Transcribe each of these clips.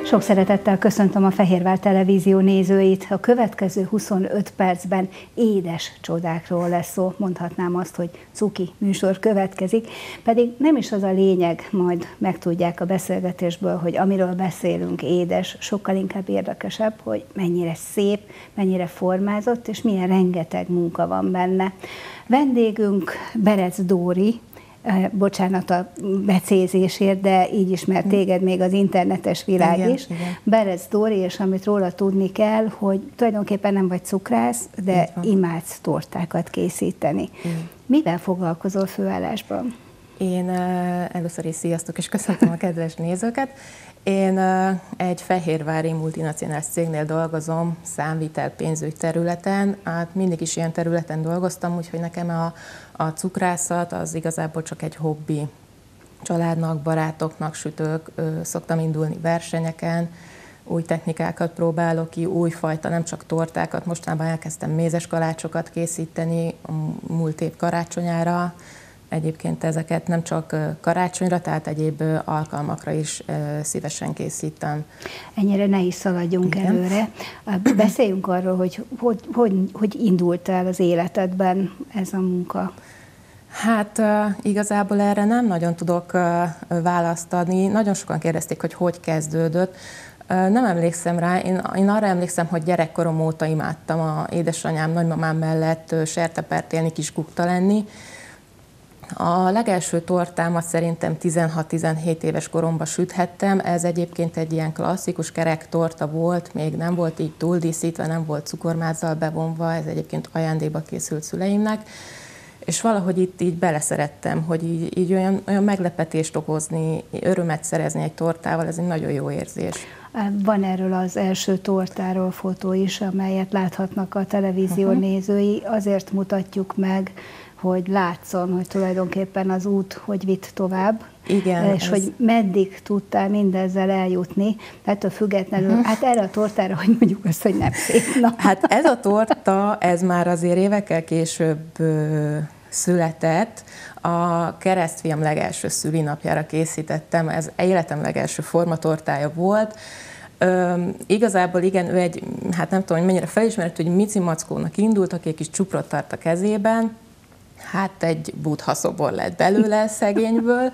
Sok szeretettel köszöntöm a Fehérvár Televízió nézőit. A következő 25 percben édes csodákról lesz szó. Mondhatnám azt, hogy cuki műsor következik, pedig nem is az a lényeg, majd megtudják a beszélgetésből, hogy amiről beszélünk édes, sokkal inkább érdekesebb, hogy mennyire szép, mennyire formázott, és milyen rengeteg munka van benne. Vendégünk Berec Dóri, bocsánat a becézésért, de így ismert téged még az internetes világ igen, is. Igen. Berec Dóri, és amit róla tudni kell, hogy tulajdonképpen nem vagy cukrász, de imádsz tortákat készíteni. Igen. Mivel foglalkozol főállásban? Én először is sziasztok, és köszöntöm a kedves nézőket. Én egy fehérvári multinacionális cégnél dolgozom, számvitel, pénzügy területen. Hát mindig is ilyen területen dolgoztam, úgyhogy nekem a cukrászat az igazából csak egy hobbi. Családnak, barátoknak sütök, szoktam indulni versenyeken, új technikákat próbálok ki, újfajta, nem csak tortákat. Mostanában elkezdtem mézes kalácsokat készíteni múlt év karácsonyára. Egyébként ezeket nem csak karácsonyra, tehát egyéb alkalmakra is szívesen készítem. Ennyire ne is szaladjunk előre. Beszéljünk arról, hogy indult el az életedben ez a munka. Hát igazából erre nem nagyon tudok választ adni. Nagyon sokan kérdezték, hogy kezdődött. Nem emlékszem rá, én arra emlékszem, hogy gyerekkorom óta imádtam a édesanyám, nagymamám mellett sertepert élni, kis kukta lenni. A legelső tortámat szerintem 16-17 éves koromban süthettem, ez egyébként egy ilyen klasszikus kerek torta volt, még nem volt így túldíszítve, nem volt cukormázzal bevonva, ez egyébként ajándékba készült szüleimnek, és valahogy itt így beleszerettem, hogy így olyan meglepetést okozni, örömet szerezni egy tortával, ez egy nagyon jó érzés. Van erről az első tortáról fotó is, amelyet láthatnak a televízió nézői, azért mutatjuk meg, hogy látszon, hogy tulajdonképpen az út hogy vitt tovább, igen, és hogy meddig tudtál mindezzel eljutni, ettől függetlenül, hát erre a tortára, hogy mondjuk azt, hogy nem szép. Na. Hát ez a torta, ez már azért évekkel később született. A keresztfiam legelső szülinapjára készítettem, ez életem legelső formatortája volt. Igazából igen, ő egy, hát nem tudom, hogy mennyire felismert, hogy Mici Mackónak indult, aki egy kis csuprot tart a kezében, hát egy buddha szobor lett belőle szegényből.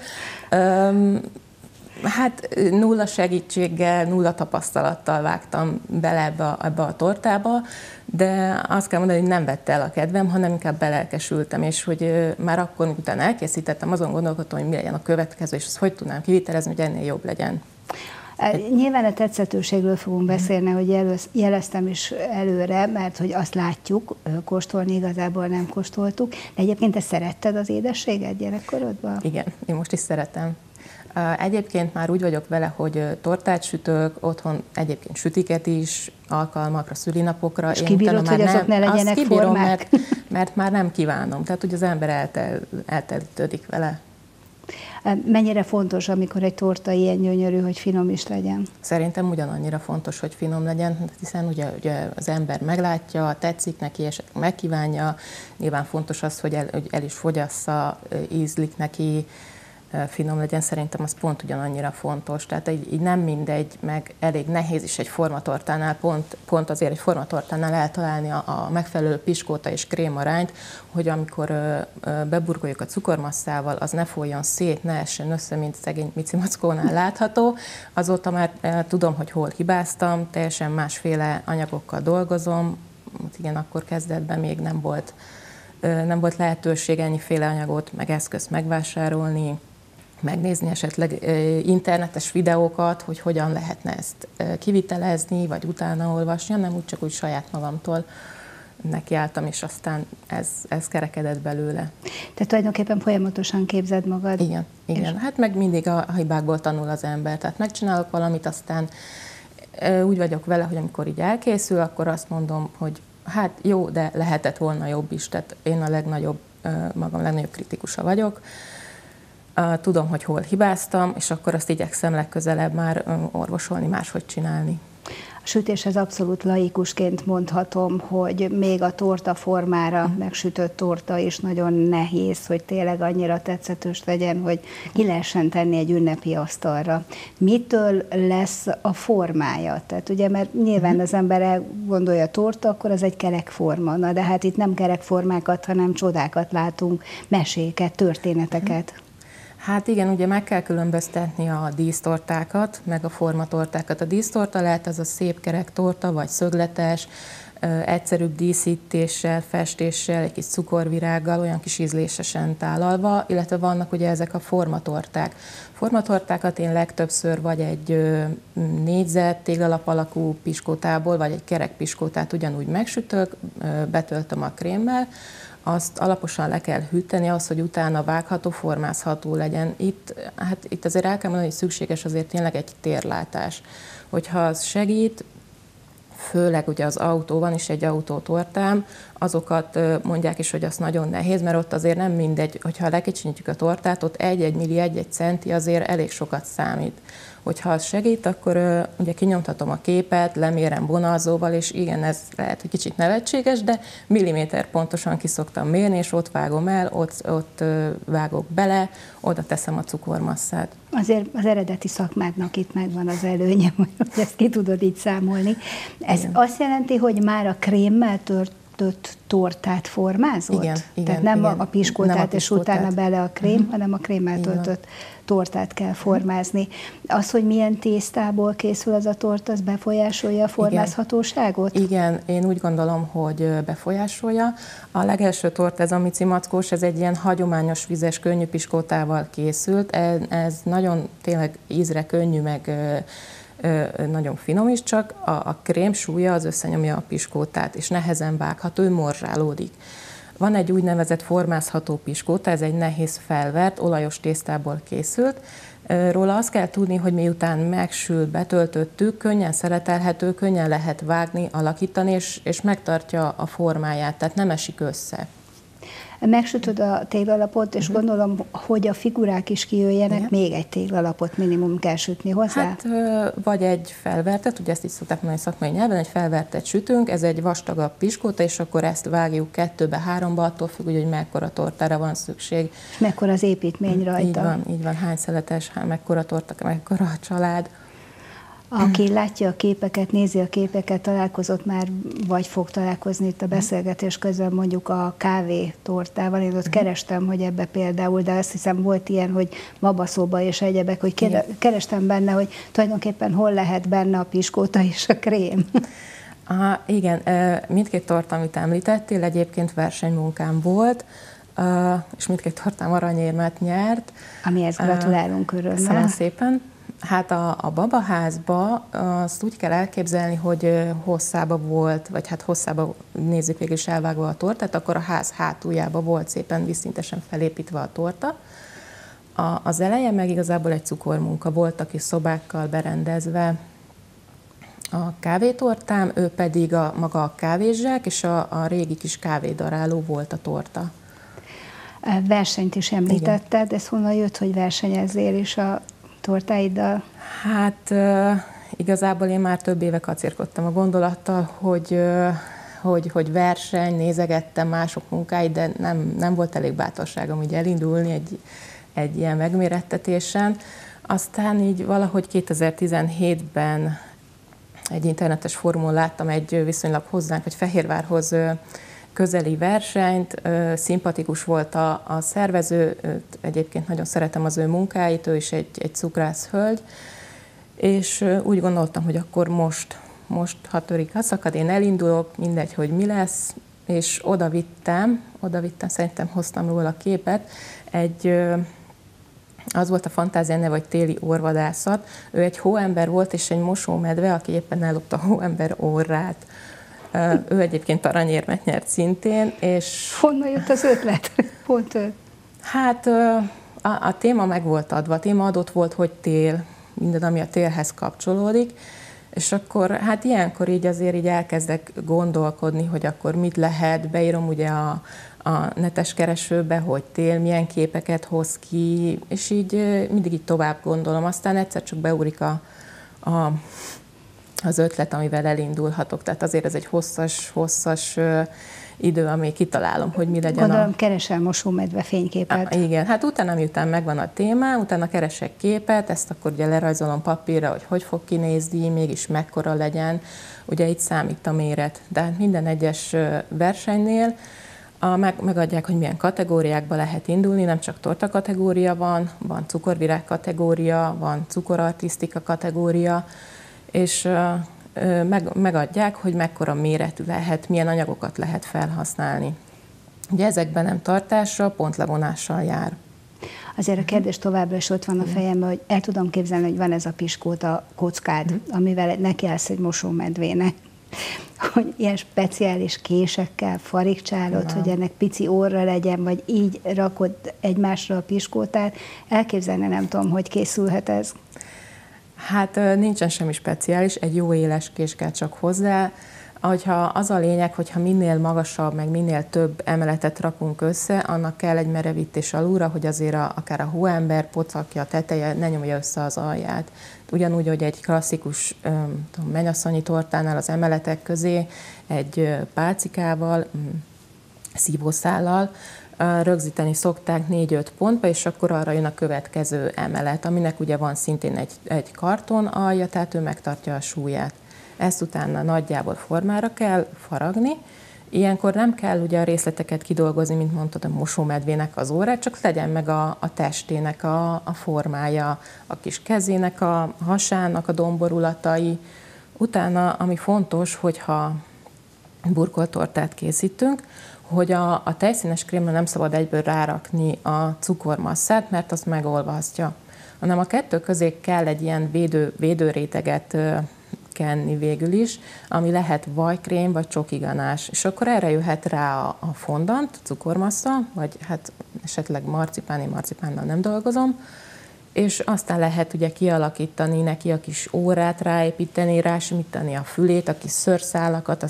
Hát nulla segítséggel, nulla tapasztalattal vágtam bele ebbe a tortába, de azt kell mondani, hogy nem vette el a kedvem, hanem inkább belelkesültem, és hogy már akkor, utána elkészítettem, azon gondolkodtam, hogy mi legyen a következő, és azt hogy tudnám kivitelezni, hogy ennél jobb legyen. Nyilván a tetszetőségről fogunk beszélni, hogy jeleztem is előre, mert hogy azt látjuk, kóstolni igazából nem kóstoltuk, de egyébként te szeretted az édességet gyerekkorodban? Igen, én most is szeretem. Egyébként már úgy vagyok vele, hogy tortát sütök, otthon egyébként sütiket is, alkalmakra, szülinapokra. És kibírod, hogy azok ne legyenek formák? Mert már nem kívánom, tehát hogy az ember eltelítődik vele. Mennyire fontos, amikor egy torta ilyen gyönyörű, hogy finom is legyen? Szerintem ugyanannyira fontos, hogy finom legyen, hiszen ugye az ember meglátja, tetszik neki, és megkívánja. Nyilván fontos az, hogy el is fogyassza, ízlik neki, finom legyen, szerintem az pont ugyanannyira fontos. Tehát így nem mindegy, meg elég nehéz is egy formatortánál, pont azért egy formatortánál eltalálni a megfelelő piskóta és krém arányt, hogy amikor beburkoljuk a cukormasszával, az ne folyjon szét, ne essen össze, mint szegény Mici Mackónál látható. Azóta már tudom, hogy hol hibáztam, teljesen másféle anyagokkal dolgozom. Igen, akkor kezdetben még nem volt lehetőség ennyiféle anyagot, meg eszközt megvásárolni, megnézni esetleg internetes videókat, hogy hogyan lehetne ezt kivitelezni, vagy utána olvasni, nem úgy saját magamtól nekiálltam, és aztán ez kerekedett belőle. Tehát tulajdonképpen folyamatosan képzeld magad. Igen. Hát meg mindig a hibákból tanul az ember. Tehát megcsinálok valamit, aztán úgy vagyok vele, hogy amikor így elkészül, akkor azt mondom, hogy hát jó, de lehetett volna jobb is. Tehát én magam legnagyobb kritikusa vagyok. Tudom, hogy hol hibáztam, és akkor azt igyekszem legközelebb már orvosolni, máshogy csinálni. A sütéshez abszolút laikusként mondhatom, hogy még a torta formára megsütött torta is nagyon nehéz, hogy tényleg annyira tetszetős legyen, hogy ki lehessen tenni egy ünnepi asztalra. Mitől lesz a formája? Tehát ugye, mert nyilván az ember gondolja torta, akkor az egy kerek forma. Na, de hát itt nem kerek formákat, hanem csodákat látunk, meséket, történeteket. Hát igen, ugye meg kell különböztetni a dísztortákat, meg a formatortákat. A dísztorta lehet az a szép kerek torta, vagy szögletes, egyszerűbb díszítéssel, festéssel, egy kis cukorvirággal, olyan kis ízlésesen tálalva, illetve vannak ugye ezek a formatorták. Formatortákat én legtöbbször vagy egy négyzet, téglalap alakú piskótából, vagy egy kerek piskótát ugyanúgy megsütök, betöltöm a krémmel, azt alaposan le kell hűteni, az, hogy utána vágható, formázható legyen. Itt azért el kell mondani, hogy szükséges azért tényleg egy térlátás. Hogyha az segít, főleg ugye az autóban is egy autótortám, azokat mondják is, hogy az nagyon nehéz, mert ott azért nem mindegy, hogyha lekicsinyítjük a tortát, ott 1 milli, 1 centi azért elég sokat számít. Hogyha az segít, akkor ugye kinyomtatom a képet, lemérem vonalzóval, és igen, ez lehet, hogy kicsit nevetséges, de milliméter pontosan ki szoktam mérni, és ott vágom el, ott vágok bele, oda teszem a cukormasszát. Azért az eredeti szakmádnak itt megvan az előnye, hogy ezt ki tudod így számolni. Ez azt jelenti, hogy már a krémmel töltött tortát formázod? Igen. Tehát nem igen. a piskótát, és utána bele a krém, hanem a krémmel töltött tortát kell formázni. Az, hogy milyen tésztából készül az a torta, az befolyásolja a formázhatóságot? Igen, én úgy gondolom, hogy befolyásolja. A legelső torta, ez a Mici Mackós, ez egy ilyen hagyományos vizes könnyű piskótával készült. Ez nagyon tényleg ízre könnyű, meg nagyon finom is, csak a krém súlya az összenyomja a piskótát, és nehezen vágható, morzsálódik. Van egy úgynevezett formázható piskóta, ez egy nehéz felvert, olajos tésztából készült. Róla azt kell tudni, hogy miután megsül, betöltöttük, könnyen szeletelhető, könnyen lehet vágni, alakítani, és megtartja a formáját, tehát nem esik össze. Megsütöd a téglalapot, és gondolom, hogy a figurák is kijöjjenek, még egy téglalapot minimum kell sütni hozzá? Hát vagy egy felvertet, ugye ezt is szokták mondani szakmai nyelven, egy felvertet sütünk, ez egy vastagabb piskóta, és akkor ezt vágjuk 2-3-ba, attól függ, hogy mekkora tortára van szükség. És mekkora az építmény rajta? Így van, hány szeletes, mekkora torta, mekkora a család. Aki látja a képeket, nézi a képeket, találkozott már, vagy fog találkozni itt a beszélgetés közben mondjuk a kávétortával. Én ott kerestem, hogy ebbe például, de azt hiszem volt ilyen, hogy babaszóba és egyebek, hogy kerestem benne, hogy tulajdonképpen hol lehet benne a piskóta és a krém. Igen, mindkét torta, amit említettél, egyébként versenymunkám volt, és mindkét tortám aranyérmet nyert. Amihez gratulálunk örömmel. Köszönöm szépen. Hát a babaházba azt úgy kell elképzelni, hogy hosszába volt, vagy hát hosszába nézzük végül is elvágva a tortát, akkor a ház hátuljába volt szépen vízszintesen felépítve a torta. Az eleje meg igazából egy cukormunka volt, a kis szobákkal berendezve. A kávétortám, ő pedig maga a kávézsák, és a régi kis kávédaráló volt a torta. Versenyt is említetted, ez honnan jött, hogy versenyezzél is a tortáiddal? Hát igazából én már több éve kacérkodtam a gondolattal, hogy verseny, nézegettem mások munkáit, de nem volt elég bátorságom így elindulni egy ilyen megmérettetésen. Aztán így valahogy 2017-ben egy internetes fórumon láttam egy viszonylag hozzánk, vagy Fehérvárhoz közeli versenyt, szimpatikus volt a szervező, egyébként nagyon szeretem az ő munkáit, ő is egy cukrász hölgy, és úgy gondoltam, hogy akkor most ha törik a szakad, én elindulok, mindegy, hogy mi lesz, és oda vittem, szerintem hoztam róla a képet, az volt a fantázia neve, vagy téli orvadászat. Ő egy hóember volt, és egy mosómedve, aki éppen ellopta a hóember orrát. Ő egyébként aranyérmet nyert szintén, és... Honnan jött az ötlet? Pont ő. Hát a téma meg volt adva, a téma adott volt, hogy tél, minden, ami a télhez kapcsolódik, és akkor hát ilyenkor így azért így elkezdek gondolkodni, hogy akkor mit lehet, beírom ugye a netes keresőbe, hogy tél, milyen képeket hoz ki, és így mindig így tovább gondolom. Aztán egyszer csak beugrik az ötlet, amivel elindulhatok. Tehát azért ez egy hosszas idő, amíg kitalálom, hogy mi legyen. Gondolom, keresel mosómedve fényképet. Igen, hát utána, miután megvan a témám, utána keresek képet, ezt akkor ugye lerajzolom papírra, hogy fog kinézni, mégis mekkora legyen. Ugye itt számít a méret, de hát minden egyes versenynél megadják, hogy milyen kategóriákba lehet indulni, nem csak torta kategória van cukorvirág kategória, van cukorartisztika kategória, és megadják, hogy mekkora méretű lehet, milyen anyagokat lehet felhasználni. Ugye ezekben nem tartásra, pontlevonással jár. Azért a kérdés továbbra is ott van a fejemben, hogy el tudom képzelni, hogy van ez a piskóta kockád, amivel nekiállsz egy mosómedvének, hogy ilyen speciális késekkel farigcsálod, hogy ennek pici orra legyen, vagy így rakod egymásra a piskótát. Elképzelni nem tudom, hogy készülhet ez. Hát nincsen semmi speciális, egy jó éles kés kell csak hozzá. Hogyha az a lényeg, hogyha minél magasabb, meg minél több emeletet rakunk össze, annak kell egy merevítés alulra, hogy azért akár a hóember pocakja, a teteje ne nyomja össze az alját. Ugyanúgy, hogy egy klasszikus mennyasszonyi tortánál az emeletek közé egy pálcikával, szívószállal rögzíteni szokták 4-5 pontba, és akkor arra jön a következő emelet, aminek ugye van szintén egy karton alja, tehát ő megtartja a súlyát. Ezt utána nagyjából formára kell faragni. Ilyenkor nem kell ugye a részleteket kidolgozni, mint mondtad, a mosómedvének az órát, csak legyen meg a testének a formája, a kis kezének, a hasának a domborulatai. Utána, ami fontos, hogyha burkolt tortát készítünk, hogy a tejszínes krémre nem szabad egyből rárakni a cukormasszát, mert azt megolvasztja, hanem a kettő közé kell egy ilyen védőréteget kenni végül is, ami lehet vajkrém vagy csokiganás. És akkor erre jöhet rá a fondant, cukormassza, vagy hát esetleg marcipánnal nem dolgozom, és aztán lehet ugye kialakítani neki a kis órát, ráépíteni, rásimítani a fülét, a kis szőrszálakat,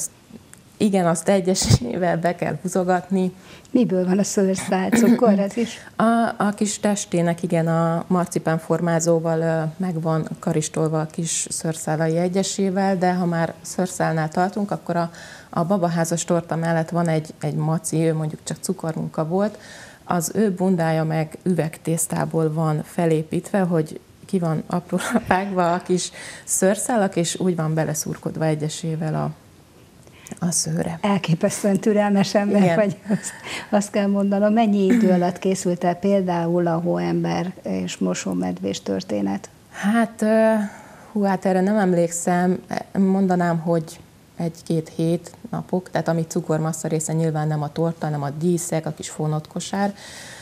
azt egyesével be kell húzogatni. Miből van a szőrszál? Cukor ez is? A kis testének, igen, a marcipán formázóval megvan karistolva a kis szőrszálai egyesével, de ha már szőrszálnál tartunk, akkor a babaházas torta mellett van egy maci, ő mondjuk csak cukormunka volt, az ő bundája meg üvegtésztából van felépítve, hogy ki van apróra vágva a kis szőrszálak, és úgy van beleszurkodva egyesével a szőre. Elképesztően türelmes ember vagy, azt kell mondanom. Mennyi idő alatt készült el például a hóember és mosómedvés történet? Hát erre nem emlékszem. Mondanám, hogy 1-2 hét napok, tehát ami cukormassza része nyilván nem a torta, hanem a díszek, a kis fonott kosár.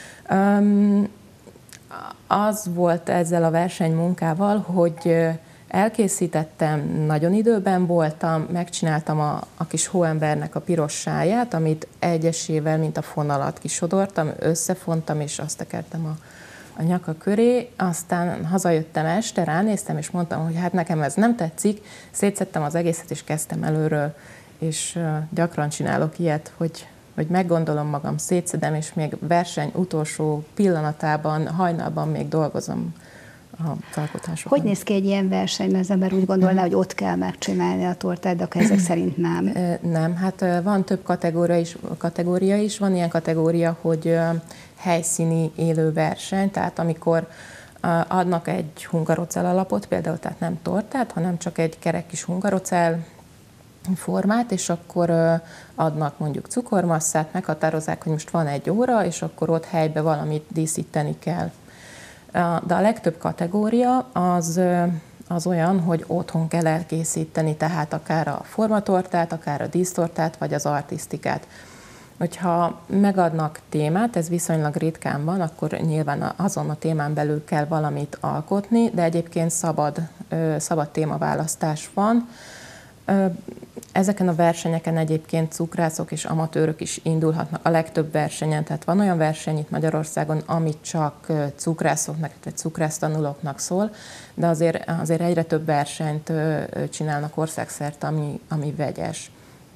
Az volt ezzel a versenymunkával, hogy elkészítettem, nagyon időben voltam, megcsináltam a kis hóembernek a piros sáját, amit egyesével, mint a fonalat kisodortam, összefontam, és azt tekertem a nyaka köré. Aztán hazajöttem este, ránéztem, és mondtam, hogy hát nekem ez nem tetszik. Szétszedtem az egészet, és kezdtem előről, és gyakran csinálok ilyet, hogy meggondolom magam, szétszedem, és még verseny utolsó pillanatában, hajnalban még dolgozom az alkotásokon. Hogy néz ki egy ilyen verseny? Az ember úgy gondolná, hogy ott kell megcsinálni a tortát, de ezek szerint nem. Nem, hát van több kategória is. Van ilyen kategória, hogy helyszíni élő verseny, tehát amikor adnak egy hungarocell alapot, például tehát nem tortát, hanem csak egy kerek kis hungarocell formát, és akkor adnak mondjuk cukormasszát, meghatározzák, hogy most van egy óra, és akkor ott helyben valamit díszíteni kell. De a legtöbb kategória az olyan, hogy otthon kell elkészíteni, tehát akár a formatortát, akár a dísztortát, vagy az artisztikát. Hogyha megadnak témát, ez viszonylag ritkán van, akkor nyilván azon a témán belül kell valamit alkotni, de egyébként szabad témaválasztás van. Ezeken a versenyeken egyébként cukrászok és amatőrök is indulhatnak a legtöbb versenyen, tehát van olyan verseny itt Magyarországon, amit csak cukrászoknak, vagy cukrásztanulóknak szól, de azért egyre több versenyt csinálnak országszerte, ami vegyes.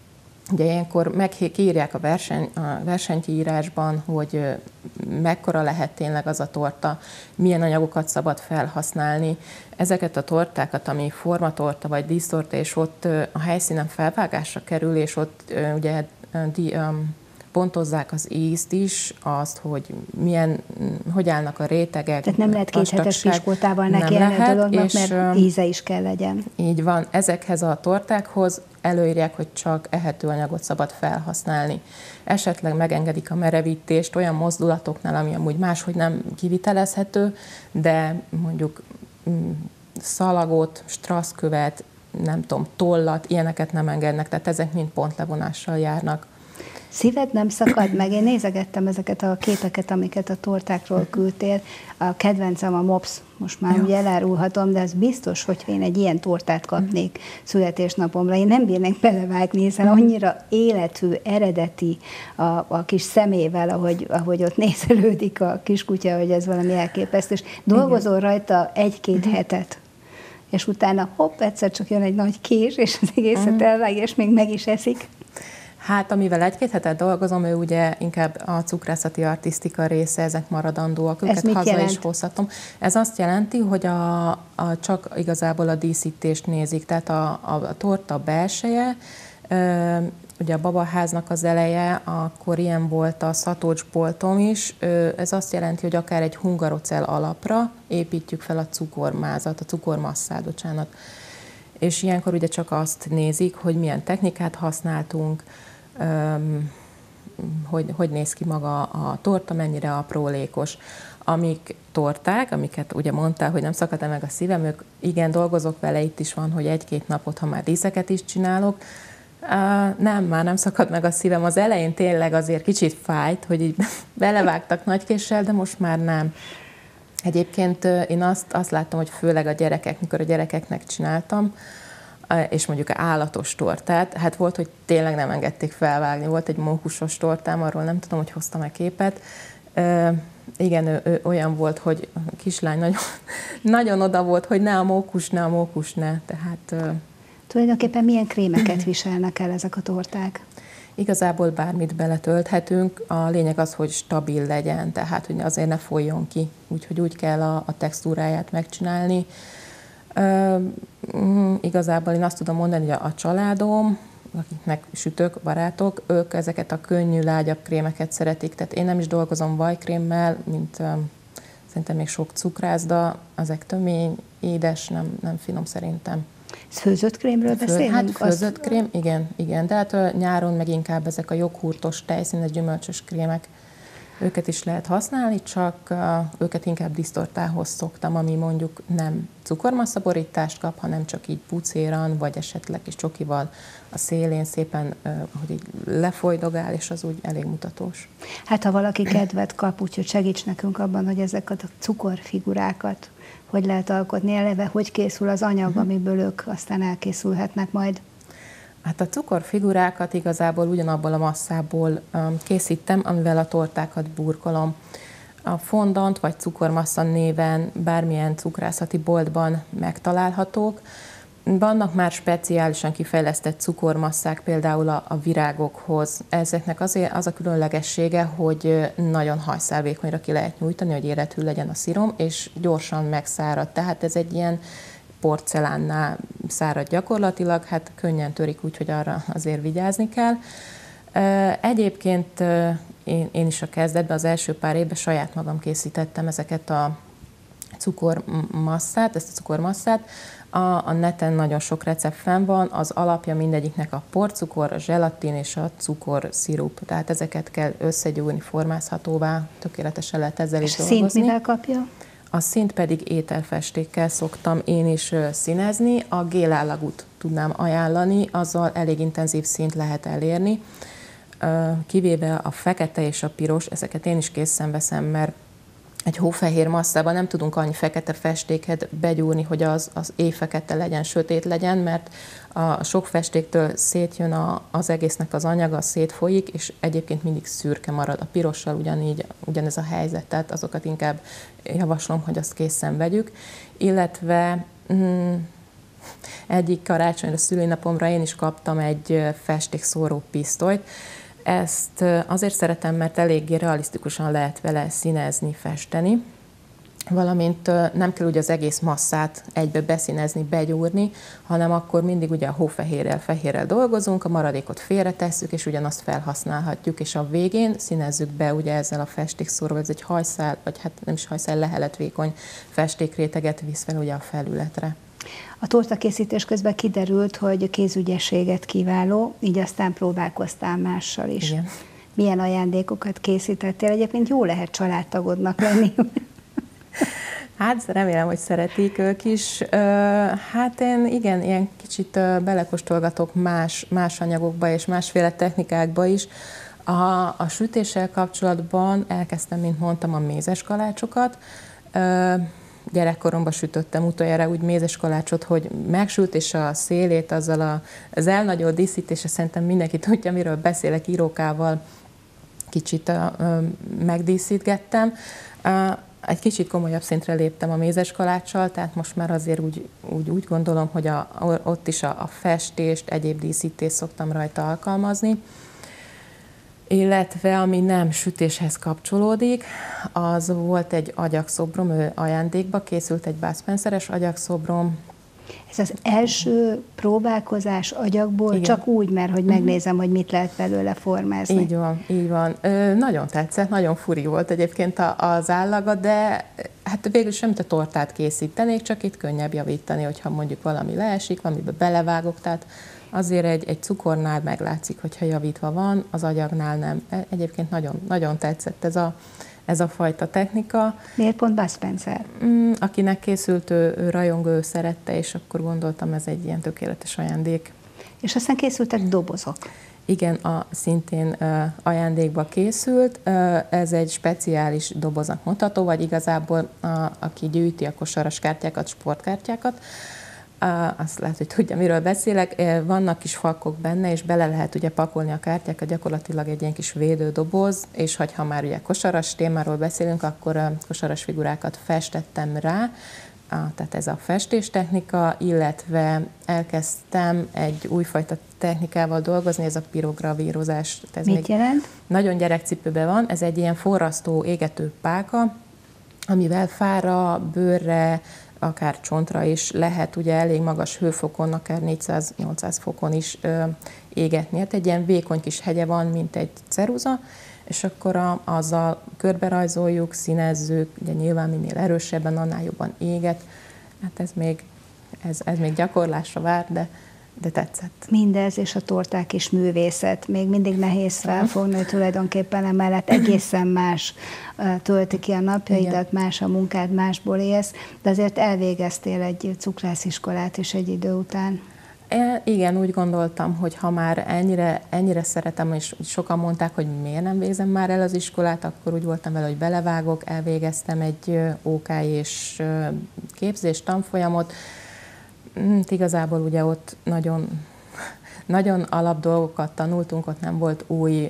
Ugye ilyenkor kiírják a versenykiírásban, hogy mekkora lehet tényleg az a torta, milyen anyagokat szabad felhasználni. Ezeket a tortákat, ami formatorta vagy dísztorta, és ott a helyszínen felvágásra kerül, és ott ugye pontozzák az ízt is, azt, hogy állnak a rétegek. Tehát nem lehet 2 hetes piskótával nekiállni a dolognak, mert íze is kell legyen. Így van. Ezekhez a tortákhoz előírják, hogy csak ehető anyagot szabad felhasználni. Esetleg megengedik a merevítést olyan mozdulatoknál, ami amúgy máshogy nem kivitelezhető, de mondjuk szalagot, strasszkövet, nem tudom, tollat, ilyeneket nem engednek, tehát ezek mind pontlevonással járnak. Szíved nem szakad meg? Én nézegettem ezeket a képeket, amiket a tortákról küldtél. A kedvencem a mops, most már ugye elárulhatom, de az biztos, hogy én egy ilyen tortát kapnék születésnapomra. Én nem bírnék belevágni, hiszen annyira élethű, eredeti a kis szemével, ahogy ott nézelődik a kiskutya, hogy ez valami elképesztő. És dolgozol rajta 1-2 hetet, és utána hopp, egyszer csak jön egy nagy kés, és az egészet elvágja, és még meg is eszik. Hát, amivel 1-2 hetet dolgozom, ő ugye inkább a cukrászati artisztika része, ezek maradandóak, őket haza jelent? Is hozhatom. Ez azt jelenti, hogy csak igazából a díszítést nézik, tehát a torta belseje, ugye a babaháznak az eleje, akkor ilyen volt a szatócsboltom is, ez azt jelenti, hogy akár egy hungarocell alapra építjük fel a cukormázat, a cukormasszát, bocsánat. És ilyenkor ugye csak azt nézik, hogy milyen technikát használtunk, hogy néz ki maga a torta, mennyire aprólékos. Amik torták, amiket ugye mondtál, hogy nem szakad-e meg a szívem, ők igen, dolgozok vele, itt is van, hogy 1-2 napot, ha már díszeket is csinálok. Már nem szakad meg a szívem. Az elején tényleg azért kicsit fájt, hogy így belevágtak nagykéssel, de most már nem. Egyébként én azt láttam, hogy főleg a gyerekek, mikor a gyerekeknek csináltam, és mondjuk állatos tortát, hát volt, hogy tényleg nem engedték felvágni. Volt egy mókusos tortám, arról nem tudom, hogy hoztam-e képet. Igen, ő olyan volt, hogy a kislány nagyon oda volt, hogy ne a mókus, ne. Tehát, tulajdonképpen milyen krémeket viselnek el ezek a torták? Igazából bármit beletölthetünk, a lényeg az, hogy stabil legyen, tehát hogy azért ne folyjon ki, úgyhogy úgy kell a textúráját megcsinálni. Igazából én azt tudom mondani, hogy a családom, akiknek sütök, barátok, ők ezeket a könnyű, lágyabb krémeket szeretik, tehát én nem is dolgozom vajkrémmel, mint szerintem még sok cukrászda, ezek tömény, édes, nem finom szerintem. Ez főzött krémről beszélünk? Hát főzött krém, igen, de hát nyáron meg inkább ezek a joghurtos, tejszínes, gyümölcsös krémek, őket is lehet használni, csak őket inkább dísztortához szoktam, ami mondjuk nem cukormasszaborítást kap, hanem csak így pucéran, vagy esetleg is csokival a szélén szépen, hogy így lefolydogál, és az úgy elég mutatós. Hát ha valaki kedvet kap, úgyhogy segíts nekünk abban, hogy ezeket a cukorfigurákat hogy lehet alkotni eleve, hogy készül az anyag, amiből ők aztán elkészülhetnek majd. Hát a cukorfigurákat igazából ugyanabból a masszából készítem, amivel a tortákat burkolom. A fondant vagy cukormassza néven bármilyen cukrászati boltban megtalálhatók. Vannak már speciálisan kifejlesztett cukormasszák, például a virágokhoz. Ezeknek azért az a különlegessége, hogy nagyon hajszálvékonyra ki lehet nyújtani, hogy élethű legyen a szirom, és gyorsan megszárad. Tehát ez egy ilyen porcelánnál szárad gyakorlatilag, hát könnyen törik, úgyhogy arra azért vigyázni kell. Egyébként én is a kezdetben, az első pár évben saját magam készítettem ezeket a cukormasszát, ezt a cukormasszát. A neten nagyon sok recept fenn van, az alapja mindegyiknek a porcukor, a zselatin és a cukorszirup. Tehát ezeket kell összegyúrni, formázhatóvá, tökéletesen lehet ezzel is dolgozni. És színt mivel kapja? A színt pedig ételfestékkel szoktam én is színezni. A gélállagút tudnám ajánlani, azzal elég intenzív színt lehet elérni. Kivéve a fekete és a piros, ezeket én is készen veszem, mert egy hófehér masszában nem tudunk annyi fekete festéket begyúrni, hogy az éjfekete legyen, sötét legyen, mert a sok festéktől szétjön az egésznek az anyaga, szétfolyik, és egyébként mindig szürke marad. A pirossal ugyanez a helyzet, tehát azokat inkább javaslom, hogy azt készen vegyük. Illetve Egyik karácsonyra, szülinapomra én is kaptam egy festékszóró pisztolyt. Ezt azért szeretem, mert eléggé realisztikusan lehet vele színezni, festeni, valamint nem kell ugye az egész masszát egybe beszínezni, begyúrni, hanem akkor mindig ugye a fehérrel dolgozunk, a maradékot félretesszük, és ugyanazt felhasználhatjuk, és a végén színezzük be ugye ezzel a festékszóróval, ez egy hajszál, vagy hát nem is hajszál, leheletvékony festékréteget visz fel ugye a felületre. A tortakészítés közben kiderült, hogy a kézügyességet kiváló, így aztán próbálkoztál mással is. Igen. Milyen ajándékokat készítettél? Egyébként jó lehet családtagodnak lenni. Hát remélem, hogy szeretik ők is. Hát én igen, ilyen kicsit belekóstolgatok más anyagokba és másféle technikákba is. A sütéssel kapcsolatban elkezdtem, mint mondtam, a mézes kalácsokat. Gyerekkoromban sütöttem utoljára úgy mézes kalácsot, hogy megsült, és a szélét azzal az elnagyolt díszítése, szerintem mindenki tudja, miről beszélek, írókával kicsit megdíszítgettem. Egy kicsit komolyabb szintre léptem a mézes kaláccsal, tehát most már azért úgy gondolom, hogy ott is a festést, egyéb díszítést szoktam rajta alkalmazni. Illetve ami nem sütéshez kapcsolódik, az volt egy agyakszobrom, ajándékba készült egy Bud Spencer-es agyakszobrom. Ez az első próbálkozás agyagból, igen. Csak úgy, mert hogy megnézem, hogy mit lehet belőle formázni. Így van, így van. Nagyon tetszett, nagyon furi volt egyébként az állaga, de hát végül semmit a tortát készítenék, csak itt könnyebb javítani, hogyha mondjuk valami leesik, valamibe belevágok, tehát azért egy cukornál meglátszik, hogyha javítva van, az agyagnál nem. Egyébként nagyon, nagyon tetszett ez a fajta technika. Miért pont Bud Spencer? Akinek készült, ő rajongó, ő szerette, és akkor gondoltam, ez egy ilyen tökéletes ajándék. És aztán készültek dobozok. Igen, szintén ajándékba készült. Ez egy speciális doboznak mondható, vagy igazából aki gyűjti a kosaras kártyákat, sportkártyákat, azt lehet, hogy tudja, miről beszélek. Vannak kis falkok benne, és bele lehet ugye pakolni a kártyákat, gyakorlatilag egy ilyen kis védődoboz, és ha már ugye kosaras témáról beszélünk, akkor kosaras figurákat festettem rá, tehát ez a festéstechnika, illetve elkezdtem egy újfajta technikával dolgozni, ez a pirogravírozás. Mit jelent? Nagyon gyerekcipőben van, ez egy ilyen forrasztó, égető páka, amivel fára, bőrre, akár csontra is lehet ugye elég magas hőfokon, akár 400-800 fokon is égetni. Hát egy ilyen vékony kis hegye van, mint egy ceruza, és akkor azzal körberajzoljuk, színezzük, ugye nyilván minél erősebben, annál jobban éget. Hát ez még gyakorlásra vár, de tetszett. Mindez és a torták is művészet. Még mindig nehéz felfogni, hogy tulajdonképpen emellett egészen más tölti ki a napjaidat, más a munkád, másból élsz, de azért elvégeztél egy cukrásziskolát is egy idő után. Igen, úgy gondoltam, hogy ha már ennyire szeretem, és sokan mondták, hogy miért nem végzem már el az iskolát, akkor úgy voltam vele, hogy belevágok, elvégeztem egy OK és képzés tanfolyamot. Igazából ugye ott nagyon alap dolgokat tanultunk, ott nem volt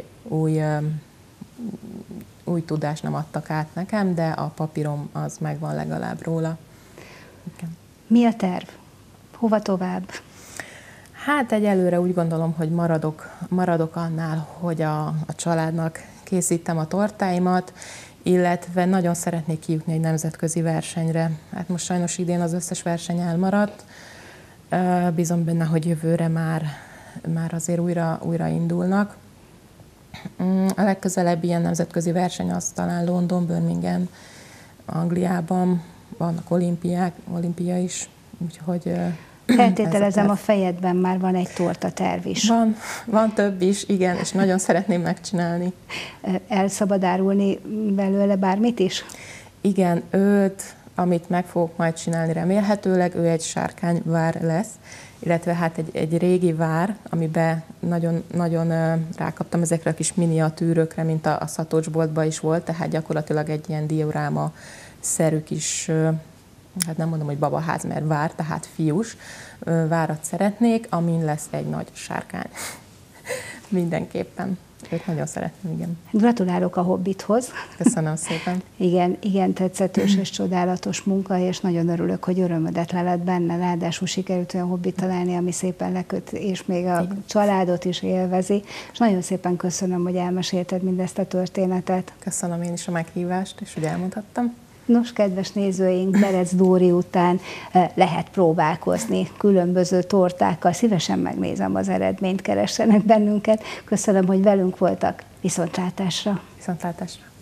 új tudás, nem adtak át nekem, de a papírom az megvan legalább róla. Igen. Mi a terv? Hova tovább? Hát egyelőre úgy gondolom, hogy maradok annál, hogy a családnak készítem a tortáimat, illetve nagyon szeretnék kijutni egy nemzetközi versenyre. Hát most sajnos idén az összes verseny elmaradt. Bízom benne, hogy jövőre már azért újra indulnak. A legközelebbi ilyen nemzetközi verseny az talán London, Birmingham, Angliában, vannak olimpia is, úgyhogy... Feltételezem, a fejedben már van egy tortaterv is. Van több is, igen, és nagyon szeretném megcsinálni. El szabad árulni belőle bármit is? Igen, amit meg fogok majd csinálni remélhetőleg, ő egy sárkányvár lesz, illetve hát egy régi vár, amiben nagyon rákaptam ezekre a kis miniatűrökre, mint a szatócsboltban is volt, tehát gyakorlatilag egy ilyen dioráma-szerű kis, hát nem mondom, hogy babaház, mert vár, tehát fiús várat szeretnék, amin lesz egy nagy sárkány. Mindenképpen. Őt nagyon szeretném, igen. Gratulálok a Hobbithoz. Köszönöm szépen. Igen, tetszetős és csodálatos munka, és nagyon örülök, hogy örömödet leled benne, ráadásul sikerült olyan hobbit találni, ami szépen leköt, és még a családot is élvezi. És nagyon szépen köszönöm, hogy elmesélted mindezt a történetet. Köszönöm én is a meghívást, és hogy elmondhattam. Nos, kedves nézőink, Berec Dóri után lehet próbálkozni különböző tortákkal. Szívesen megnézem az eredményt, keressenek bennünket. Köszönöm, hogy velünk voltak. Viszontlátásra! Viszontlátásra!